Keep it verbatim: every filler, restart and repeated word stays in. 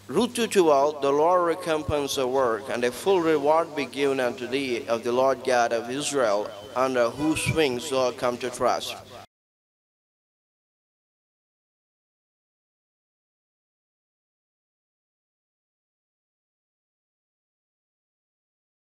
Ruth two twelve, the Lord recompense the work, and a full reward be given unto thee of the Lord God of Israel, under whose wings thou art come to trust.